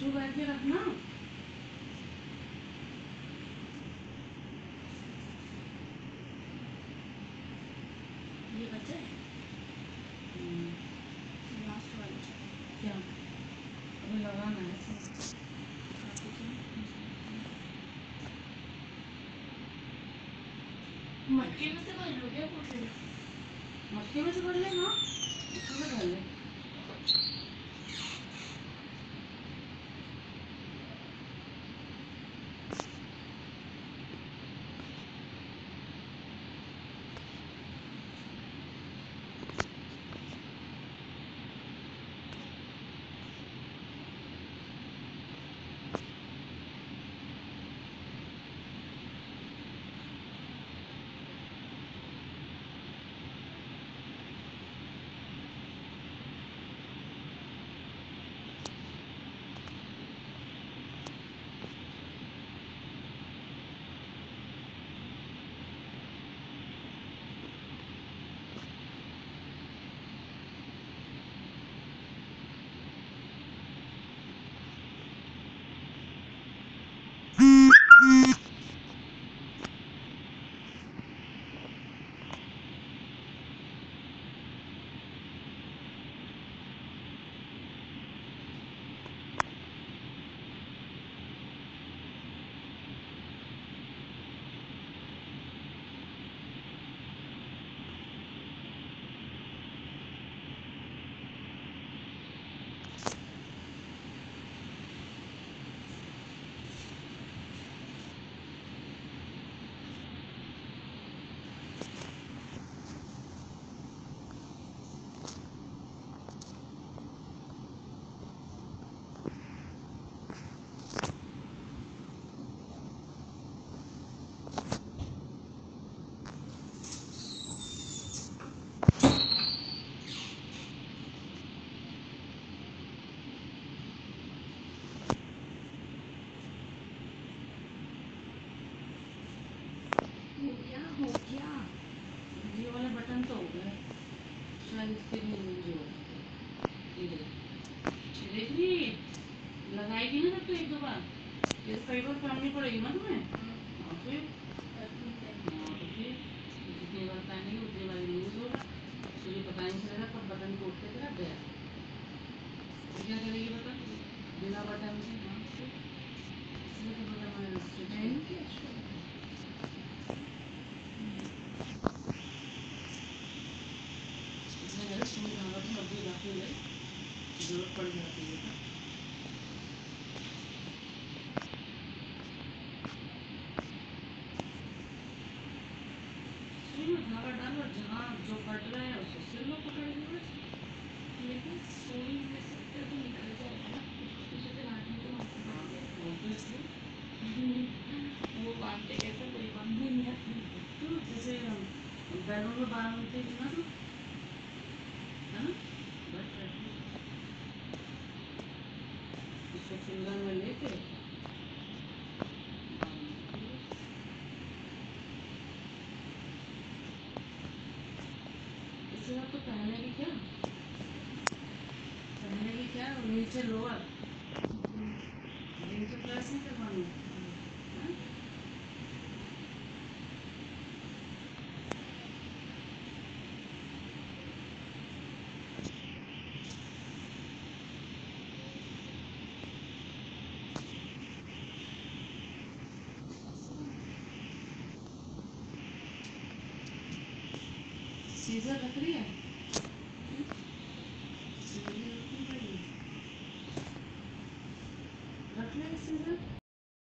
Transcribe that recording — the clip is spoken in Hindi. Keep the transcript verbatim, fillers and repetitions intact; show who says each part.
Speaker 1: टिश्यू बैग के रखना।
Speaker 2: ये बचा है लास्ट वाला
Speaker 1: क्या अभी लगाना है इसमें।
Speaker 2: मटके में से भर लो क्या पोटली?
Speaker 1: मटके में से भर ले। हाँ उसमें भर ले।
Speaker 2: हो गया
Speaker 1: ये वाले बटन तो हो गए शायद इसके भी यूज हो। ये देख रही लगाएगी ना जब तो एक दो बार ये कई बार पहननी पड़ेगी ना तुम्हें। हाँ फिर हाँ तो फिर जितनी बार पहनेगी उतनी बार यूज होगा। तुझे पता नहीं चलेगा कब बटन टूटते तेरा गया। तो क्या करेगी बटन बिना बटन के। हाँ फिर इसलिए तो बटन मैंने स्विच किया। जरूरत पड़ जाती है ना। सुई में धागा डालो जहाँ जो कट रहा है उसको सिल लो पकड़ के बस।
Speaker 2: लेकिन सुई में से तो निकल जाएगा ना उसको पीछे से काटने तो हमको पड़ेगा।
Speaker 1: ऑब्वियसली
Speaker 2: वो बांधते कैसे कोई बांधने नहीं आती।
Speaker 1: तो जैसे बैलून में बांधते थी ना तुम है ना बस ऐसे इसको फिंगर में लेके इसके बाद तो पहने की क्या पहने की क्या नीचे लोअर नीचे प्रेस नहीं करवानी है। सीजर रख रही है।